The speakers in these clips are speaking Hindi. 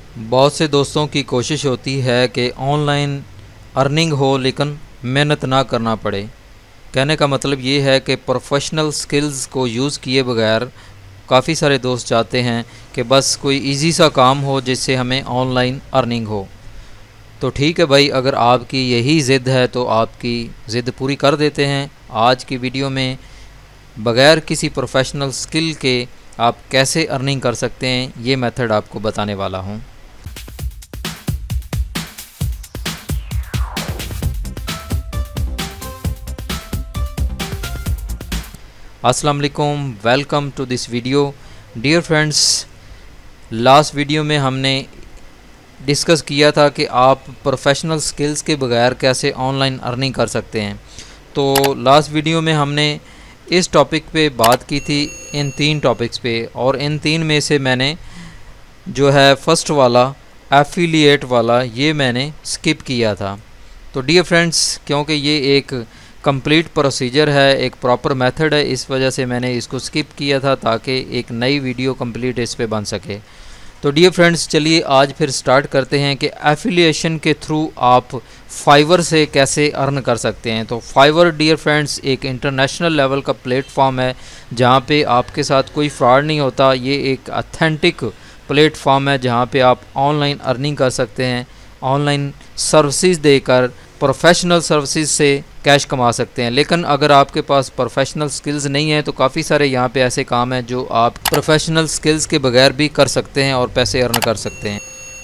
बहुत से दोस्तों की कोशिश होती है कि ऑनलाइन अर्निंग हो लेकिन मेहनत ना करना पड़े। कहने का मतलब ये है कि प्रोफेशनल स्किल्स को यूज़ किए बगैर काफ़ी सारे दोस्त चाहते हैं कि बस कोई इजी सा काम हो जिससे हमें ऑनलाइन अर्निंग हो। तो ठीक है भाई, अगर आपकी यही ज़िद है तो आपकी ज़िद पूरी कर देते हैं। आज की वीडियो में बग़ैर किसी प्रोफेशनल स्किल के आप कैसे अर्निंग कर सकते हैं ये मेथड आपको बताने वाला हूँ। अस्सलाम वालेकुम, welcome to this video. Dear friends, last video में हमने डिस्कस किया था कि आप प्रोफेशनल स्किल्स के बगैर कैसे ऑनलाइन अर्निंग कर सकते हैं। तो लास्ट वीडियो में हमने इस टॉपिक पे बात की थी, इन 3 टॉपिक्स पे, और इन 3 में से मैंने जो है फर्स्ट वाला एफिलिएट वाला ये मैंने स्किप किया था। तो डियर फ्रेंड्स, क्योंकि ये एक कंप्लीट प्रोसीजर है, एक प्रॉपर मेथड है, इस वजह से मैंने इसको स्किप किया था ताकि एक नई वीडियो कंप्लीट इस पे बन सके। तो डियर फ्रेंड्स, चलिए आज फिर स्टार्ट करते हैं कि एफिलिएशन के थ्रू आप फाइवर से कैसे अर्न कर सकते हैं। तो फाइवर डियर फ्रेंड्स एक इंटरनेशनल लेवल का प्लेटफॉर्म है जहाँ पे आपके साथ कोई फ्रॉड नहीं होता। ये एक ऑथेंटिक प्लेटफॉर्म है जहाँ पे आप ऑनलाइन अर्निंग कर सकते हैं, ऑनलाइन सर्विसेज देकर प्रोफेशनल सर्विसेज से कैश कमा सकते हैं। लेकिन अगर आपके पास प्रोफेशनल स्किल्स नहीं है तो काफ़ी सारे यहाँ पे ऐसे काम हैं जो आप प्रोफेशनल स्किल्स के बगैर भी कर सकते हैं और पैसे अर्न कर सकते हैं।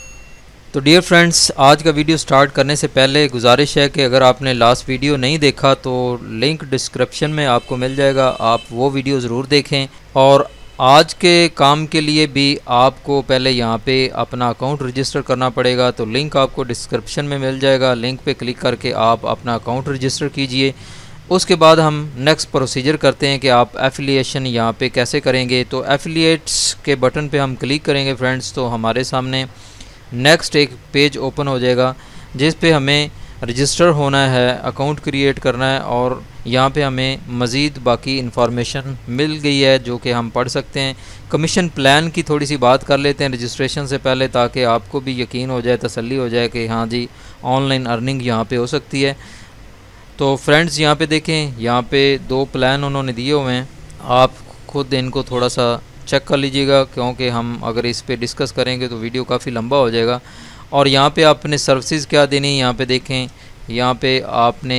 तो डियर फ्रेंड्स, आज का वीडियो स्टार्ट करने से पहले गुजारिश है कि अगर आपने लास्ट वीडियो नहीं देखा तो लिंक डिस्क्रिप्शन में आपको मिल जाएगा, आप वो वीडियो ज़रूर देखें। और आज के काम के लिए भी आपको पहले यहाँ पे अपना अकाउंट रजिस्टर करना पड़ेगा। तो लिंक आपको डिस्क्रिप्शन में मिल जाएगा, लिंक पे क्लिक करके आप अपना अकाउंट रजिस्टर कीजिए। उसके बाद हम नेक्स्ट प्रोसीजर करते हैं कि आप एफिलिएशन यहाँ पे कैसे करेंगे। तो एफिलिएट्स के बटन पे हम क्लिक करेंगे फ्रेंड्स, तो हमारे सामने नेक्स्ट एक पेज ओपन हो जाएगा जिस पे हमें रजिस्टर होना है, अकाउंट क्रिएट करना है, और यहाँ पे हमें मज़ीद बाकी इन्फॉर्मेशन मिल गई है जो कि हम पढ़ सकते हैं। कमीशन प्लान की थोड़ी सी बात कर लेते हैं रजिस्ट्रेशन से पहले, ताकि आपको भी यकीन हो जाए, तसल्ली हो जाए कि हाँ जी ऑनलाइन अर्निंग यहाँ पे हो सकती है। तो फ्रेंड्स यहाँ पे देखें, यहाँ पे 2 प्लान उन्होंने दिए हुए हैं, आप खुद इनको थोड़ा सा चेक कर लीजिएगा क्योंकि हम अगर इस पर डिस्कस करेंगे तो वीडियो काफ़ी लंबा हो जाएगा। और यहाँ पे आपने सर्विसेज क्या देनी है, यहाँ पे देखें, यहाँ पे आपने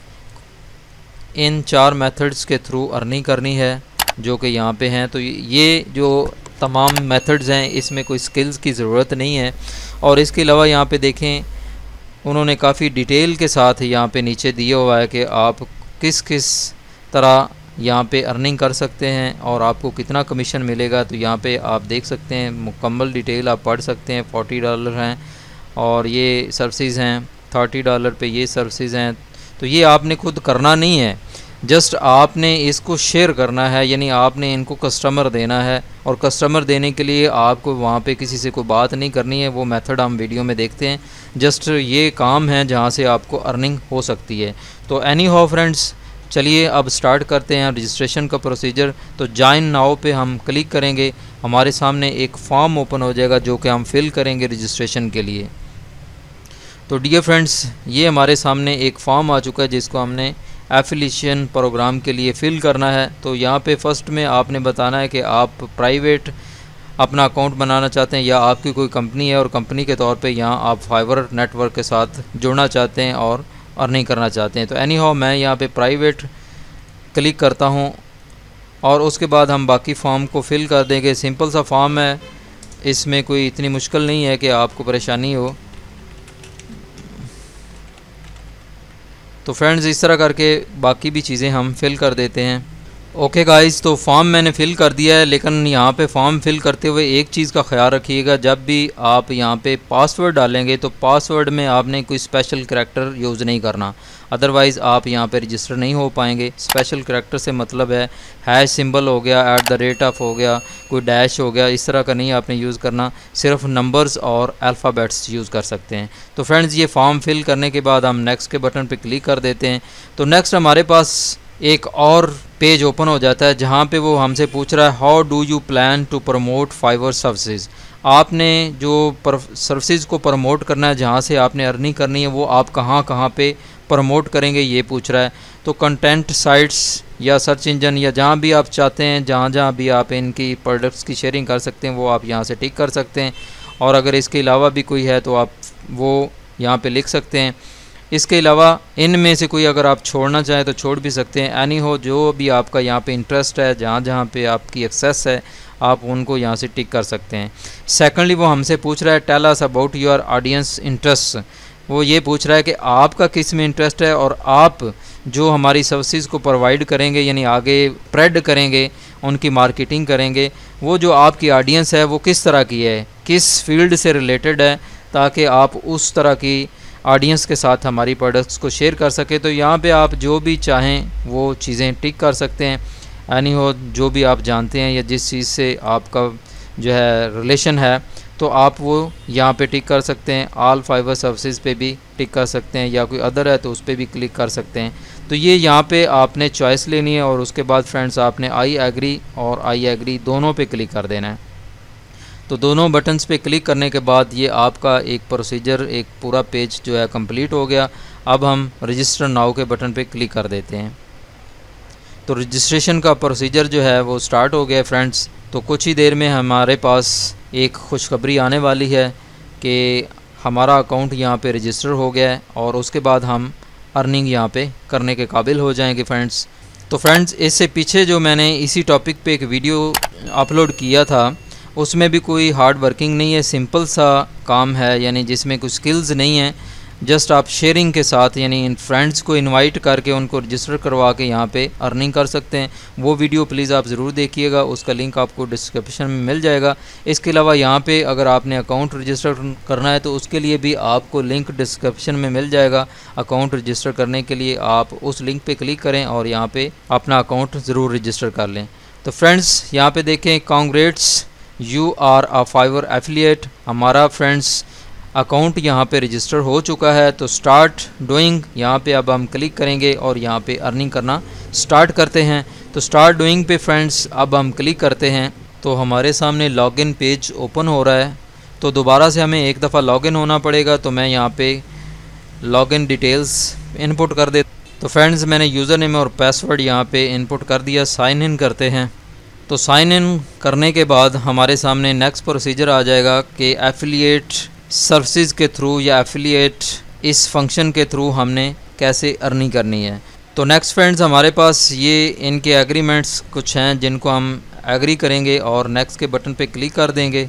इन 4 मेथड्स के थ्रू अर्निंग करनी है जो कि यहाँ पे हैं। तो ये जो तमाम मेथड्स हैं इसमें कोई स्किल्स की ज़रूरत नहीं है। और इसके अलावा यहाँ पे देखें, उन्होंने काफ़ी डिटेल के साथ यहाँ पे नीचे दिया हुआ है कि आप किस किस तरह यहाँ पे अर्निंग कर सकते हैं और आपको कितना कमीशन मिलेगा। तो यहाँ पे आप देख सकते हैं, मुकम्मल डिटेल आप पढ़ सकते हैं। $40 हैं और ये सर्विसेज हैं, $30 पे ये सर्विसेज हैं। तो ये आपने खुद करना नहीं है, जस्ट आपने इसको शेयर करना है, यानी आपने इनको कस्टमर देना है। और कस्टमर देने के लिए आपको वहाँ पे किसी से कोई बात नहीं करनी है, वो मेथड हम वीडियो में देखते हैं। जस्ट ये काम है जहाँ से आपको अर्निंग हो सकती है। तो एनी हाउ फ्रेंड्स, चलिए अब स्टार्ट करते हैं रजिस्ट्रेशन का प्रोसीजर। तो जॉइन नाउ पे हम क्लिक करेंगे, हमारे सामने एक फॉर्म ओपन हो जाएगा जो कि हम फिल करेंगे रजिस्ट्रेशन के लिए। तो डियर फ्रेंड्स, ये हमारे सामने एक फॉर्म आ चुका है जिसको हमने एफिलिएशन प्रोग्राम के लिए फ़िल करना है। तो यहाँ पे फर्स्ट में आपने बताना है कि आप प्राइवेट अपना अकाउंट बनाना चाहते हैं या आपकी कोई कंपनी है और कंपनी के तौर पे यहाँ आप फाइवर नेटवर्क के साथ जुड़ना चाहते हैं और अर्निंग करना चाहते हैं। तो एनी हाउ मैं यहाँ पे प्राइवेट क्लिक करता हूँ और उसके बाद हम बाकी फॉर्म को फिल कर देंगे। सिंपल सा फॉर्म है, इसमें कोई इतनी मुश्किल नहीं है कि आपको परेशानी हो। तो फ्रेंड्स, इस तरह करके बाकी भी चीज़ें हम फिल कर देते हैं। ओके गाइस, तो फॉर्म मैंने फ़िल कर दिया है, लेकिन यहाँ पे फॉर्म फिल करते हुए एक चीज़ का ख्याल रखिएगा, जब भी आप यहाँ पे पासवर्ड डालेंगे तो पासवर्ड में आपने कोई स्पेशल करैक्टर यूज़ नहीं करना, अदरवाइज़ आप यहाँ पे रजिस्टर नहीं हो पाएंगे। स्पेशल करैक्टर से मतलब है हैश सिंबल हो गया, @ हो गया, कोई डैश हो गया, इस तरह का नहीं आपने यूज़ करना, सिर्फ नंबर्स और अल्फ़ाबेट्स यूज़ कर सकते हैं। तो फ्रेंड्स, ये फॉर्म फिल करने के बाद हम नेक्स्ट के बटन पर क्लिक कर देते हैं। तो नेक्स्ट हमारे पास एक और पेज ओपन हो जाता है जहाँ पे वो हमसे पूछ रहा है how do you plan to promote Fiverr services. आपने जो सर्विसेज को प्रमोट करना है, जहाँ से आपने अर्निंग करनी है, वो आप कहाँ कहाँ पे प्रमोट करेंगे ये पूछ रहा है। तो कंटेंट साइट्स या सर्च इंजन या जहाँ भी आप चाहते हैं, जहाँ जहाँ भी आप इनकी प्रोडक्ट्स की शेयरिंग कर सकते हैं, वो आप यहाँ से टिक कर सकते हैं। और अगर इसके अलावा भी कोई है तो आप वो यहाँ पे लिख सकते हैं। इसके अलावा इनमें से कोई अगर आप छोड़ना चाहें तो छोड़ भी सकते हैं। एनी हो, जो भी आपका यहाँ पे इंटरेस्ट है, जहाँ जहाँ पे आपकी एक्सेस है, आप उनको यहाँ से टिक कर सकते हैं। सेकंडली वो हमसे पूछ रहा है tell us about your audience interest. वो ये पूछ रहा है कि आपका किस में इंटरेस्ट है और आप जो हमारी सर्विसेज को प्रोवाइड करेंगे, यानी आगे स्प्रेड करेंगे, उनकी मार्केटिंग करेंगे, वो जो आपकी ऑडियंस है वो किस तरह की है, किस फील्ड से रिलेटेड है, ताकि आप उस तरह की ऑडियंस के साथ हमारी प्रोडक्ट्स को शेयर कर सके। तो यहाँ पे आप जो भी चाहें वो चीज़ें टिक कर सकते हैं। यानी हो, जो भी आप जानते हैं या जिस चीज़ से आपका जो है रिलेशन है, तो आप वो यहाँ पे टिक कर सकते हैं। ऑल फाइवर सर्विसेज पे भी टिक कर सकते हैं, या कोई अदर है तो उस पर भी क्लिक कर सकते हैं। तो ये यहाँ पे आपने चॉइस लेनी है और उसके बाद फ्रेंड्स आपने आई एग्री और आई एग्री दोनों पे क्लिक कर देना है। तो दोनों बटन्स पे क्लिक करने के बाद ये आपका एक प्रोसीजर, एक पूरा पेज जो है कंप्लीट हो गया। अब हम रजिस्टर नाउ के बटन पे क्लिक कर देते हैं। तो रजिस्ट्रेशन का प्रोसीजर जो है वो स्टार्ट हो गया फ्रेंड्स। तो कुछ ही देर में हमारे पास एक खुशखबरी आने वाली है कि हमारा अकाउंट यहाँ पे रजिस्टर हो गया है और उसके बाद हम अर्निंग यहाँ पे करने के काबिल हो जाएंगे फ्रेंड्स। तो फ्रेंड्स, इससे पीछे जो मैंने इसी टॉपिक पे एक वीडियो अपलोड किया था, उसमें भी कोई हार्ड वर्किंग नहीं है, सिंपल सा काम है, यानी जिसमें कुछ स्किल्स नहीं है। जस्ट आप शेयरिंग के साथ, यानी इन फ्रेंड्स को इनवाइट करके उनको रजिस्टर करवा के यहाँ पे अर्निंग कर सकते हैं। वो वीडियो प्लीज़ आप ज़रूर देखिएगा, उसका लिंक आपको डिस्क्रिप्शन में मिल जाएगा। इसके अलावा यहाँ पे अगर आपने अकाउंट रजिस्टर करना है तो उसके लिए भी आपको लिंक डिस्क्रिप्शन में मिल जाएगा। अकाउंट रजिस्टर करने के लिए आप उस लिंक पे क्लिक करें और यहाँ पे अपना अकाउंट ज़रूर रजिस्टर कर लें। तो फ्रेंड्स, यहाँ पे देखें, congrats you are a Fiverr affiliate. हमारा फ्रेंड्स अकाउंट यहाँ पे रजिस्टर हो चुका है। तो स्टार्ट डूइंग यहाँ पे अब हम क्लिक करेंगे और यहाँ पे अर्निंग करना स्टार्ट करते हैं। तो स्टार्ट डूइंग पे फ्रेंड्स अब हम क्लिक करते हैं तो हमारे सामने लॉगिन पेज ओपन हो रहा है। तो दोबारा से हमें एक दफ़ा लॉगिन होना पड़ेगा। तो मैं यहाँ पे लॉगिन डिटेल्स इनपुट कर दे। तो फ्रेंड्स, मैंने यूज़र नेम और पासवर्ड यहाँ पे इनपुट कर दिया। साइन इन करते हैं। तो साइन इन करने के बाद हमारे सामने नेक्स्ट प्रोसीजर आ जाएगा कि एफिलिएट सर्विसेज के थ्रू या एफिलिएट इस फंक्शन के थ्रू हमने कैसे अर्निंग करनी है। तो नेक्स्ट फ्रेंड्स, हमारे पास ये इनके एग्रीमेंट्स कुछ हैं जिनको हम एग्री करेंगे और नेक्स्ट के बटन पे क्लिक कर देंगे।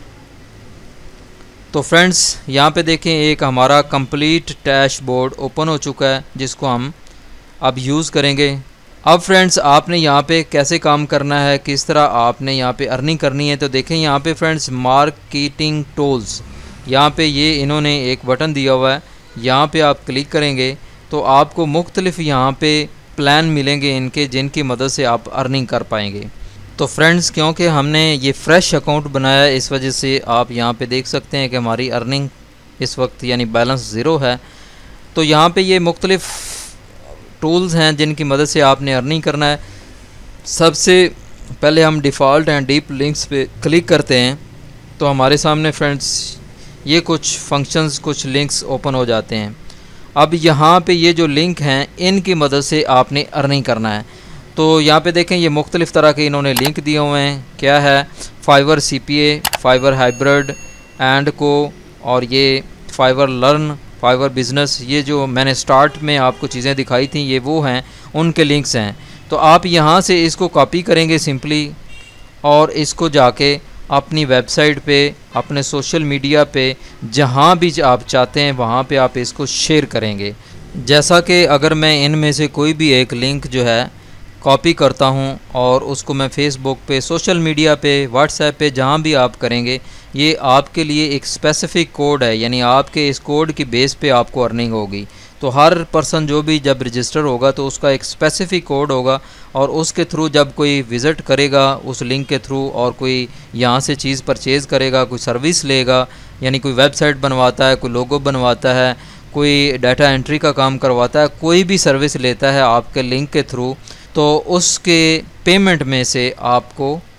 तो फ्रेंड्स, यहाँ पे देखें, एक हमारा कंप्लीट डैशबोर्ड ओपन हो चुका है जिसको हम अब यूज़ करेंगे। अब फ्रेंड्स, आपने यहाँ पे कैसे काम करना है, किस तरह आपने यहाँ पे अर्निंग करनी है। तो देखें यहाँ पे फ्रेंड्स, मार्केटिंग टूल्स, यहाँ पे ये इन्होंने एक बटन दिया हुआ है। यहाँ पे आप क्लिक करेंगे तो आपको मुख्तलिफ यहाँ पे प्लान मिलेंगे इनके, जिनकी मदद से आप अर्निंग कर पाएंगे। तो फ्रेंड्स, क्योंकि हमने ये फ्रेश अकाउंट बनाया है, इस वजह से आप यहाँ पे देख सकते हैं कि हमारी अर्निंग इस वक्त यानी बैलेंस ज़ीरो है। तो यहाँ पे ये मुख्तलिफ टूल्स हैं जिनकी मदद से आपने अर्निंग करना है। सबसे पहले हम डिफ़ॉल्ट एंड डीप लिंक्स पे क्लिक करते हैं तो हमारे सामने फ्रेंड्स ये कुछ फंक्शंस, कुछ लिंक्स ओपन हो जाते हैं। अब यहाँ पे ये जो लिंक हैं इनकी मदद से आपने अर्निंग करना है। तो यहाँ पे देखें, ये मुख्तलिफ़ तरह के इन्होंने लिंक दिए हुए हैं। क्या है, Fiverr CPA, Fiverr hybrid and को, और ये फाइवर लर्न, फाइवर बिज़नेस। ये जो मैंने स्टार्ट में आपको चीज़ें दिखाई थी ये वो हैं, उनके लिंक्स हैं। तो आप यहाँ से इसको कॉपी करेंगे सिंपली और इसको जाके अपनी वेबसाइट पे, अपने सोशल मीडिया पे, जहाँ भी आप चाहते हैं वहाँ पे आप इसको शेयर करेंगे। जैसा कि अगर मैं इनमें से कोई भी एक लिंक जो है कॉपी करता हूँ और उसको मैं फेसबुक पे, सोशल मीडिया पे, व्हाट्सएप पे, जहाँ भी आप करेंगे, ये आपके लिए एक स्पेसिफ़िक कोड है, यानी आपके इस कोड की बेस पे आपको अर्निंग होगी। तो हर पर्सन जो भी जब रजिस्टर होगा तो उसका एक स्पेसिफ़िक कोड होगा और उसके थ्रू जब कोई विज़िट करेगा उस लिंक के थ्रू और कोई यहाँ से चीज़ परचेज़ करेगा, कोई सर्विस लेगा, यानी कोई वेबसाइट बनवाता है, कोई लोगो बनवाता है, कोई डाटा एंट्री का काम करवाता है, कोई भी सर्विस लेता है आपके लिंक के थ्रू, तो उसके पेमेंट में से आपको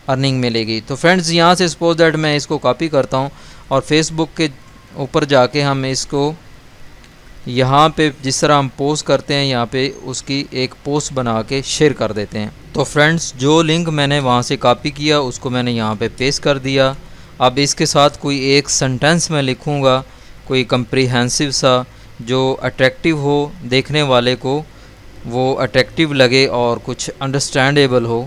अर्निंग मिलेगी। तो फ्रेंड्स यहाँ से सपोज दैट मैं इसको कॉपी करता हूँ और फेसबुक के ऊपर जाके हम इसको यहाँ पे जिस तरह हम पोस्ट करते हैं यहाँ पे उसकी एक पोस्ट बना के शेयर कर देते हैं। तो फ्रेंड्स जो लिंक मैंने वहाँ से कॉपी किया उसको मैंने यहाँ पे पेस्ट कर दिया। अब इसके साथ कोई एक सेंटेंस मैं लिखूँगा, कोई कंप्रीहेंसिव सा जो अट्रैक्टिव हो, देखने वाले को वो अट्रैक्टिव लगे और कुछ अंडरस्टैंडेबल हो।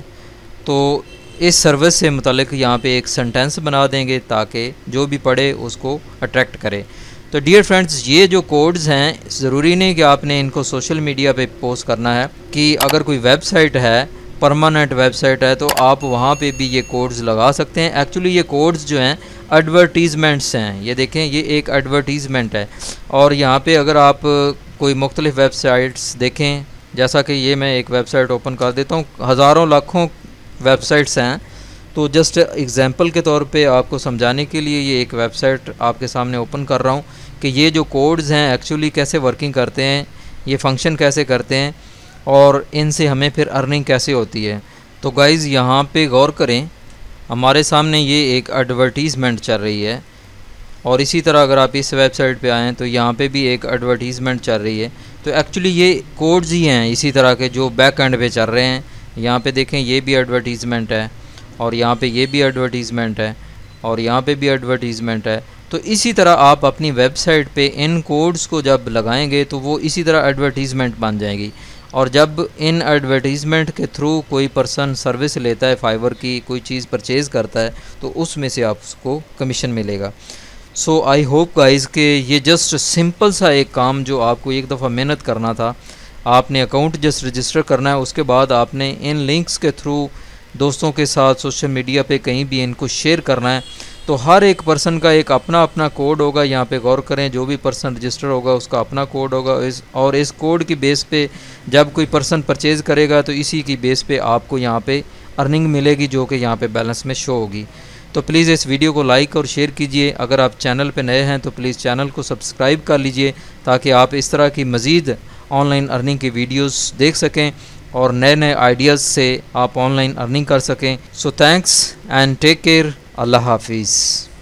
तो इस सर्विस से मुतालिक यहाँ पे एक सेंटेंस बना देंगे ताकि जो भी पढ़े उसको अट्रैक्ट करे। तो डियर फ्रेंड्स ये जो कोड्स हैं ज़रूरी नहीं कि आपने इनको सोशल मीडिया पे पोस्ट करना है, कि अगर कोई वेबसाइट है, परमानेंट वेबसाइट है, तो आप वहाँ पे भी ये कोड्स लगा सकते हैं। एक्चुअली ये कोड्स जो हैं एडवर्टीज़मेंट्स हैं। ये देखें ये एक एडवर्टीज़मेंट है और यहाँ पे अगर आप कोई मुख्तलिफ़ वेबसाइट्स देखें, जैसा कि ये मैं एक वेबसाइट ओपन कर देता हूँ, हज़ारों लाखों वेबसाइट्स हैं। तो जस्ट एग्जांपल के तौर पे आपको समझाने के लिए ये एक वेबसाइट आपके सामने ओपन कर रहा हूँ कि ये जो कोड्स हैं एक्चुअली कैसे वर्किंग करते हैं, ये फंक्शन कैसे करते हैं और इनसे हमें फिर अर्निंग कैसे होती है। तो गाइज़ यहाँ पे गौर करें, हमारे सामने ये एक एडवर्टीज़मेंट चल रही है और इसी तरह अगर आप इस वेबसाइट पे आएँ तो यहाँ पे भी एक एडवर्टीज़मेंट चल रही है। तो एक्चुअली ये कोड्स ही हैं इसी तरह के जो बैक एंड पे चल रहे हैं। यहाँ पे देखें ये भी एडवर्टीज़मेंट है और यहाँ पे ये भी एडवर्टीज़मेंट है और यहाँ पे भी एडवर्टीज़मेंट है। तो इसी तरह आप अपनी वेबसाइट पे इन कोड्स को जब लगाएंगे तो वो इसी तरह एडवर्टीज़मेंट बन जाएगी। और जब इन एडवर्टीज़मेंट के थ्रू कोई पर्सन सर्विस लेता है, फाइवर की कोई चीज़ परचेज़ करता है, तो उसमें से आपको कमीशन मिलेगा। सो आई होप गाइज़ कि ये जस्ट सिंपल सा एक काम जो आपको एक दफ़ा मेहनत करना था, आपने अकाउंट जस्ट रजिस्टर करना है, उसके बाद आपने इन लिंक्स के थ्रू दोस्तों के साथ सोशल मीडिया पे कहीं भी इनको शेयर करना है। तो हर एक पर्सन का एक अपना अपना कोड होगा। यहाँ पे गौर करें, जो भी पर्सन रजिस्टर होगा उसका अपना कोड होगा और इस कोड की बेस पे जब कोई पर्सन परचेज़ करेगा तो इसी की बेस पे आपको यहाँ पे अर्निंग मिलेगी जो कि यहाँ पे बैलेंस में शो होगी। तो प्लीज़ इस वीडियो को लाइक और शेयर कीजिए। अगर आप चैनल पे नए हैं तो प्लीज़ चैनल को सब्सक्राइब कर लीजिए ताकि आप इस तरह की मज़ीद ऑनलाइन अर्निंग की वीडियोस देख सकें और नए नए आइडियाज़ से आप ऑनलाइन अर्निंग कर सकें। So thanks and take care. अल्लाह हाफिज़।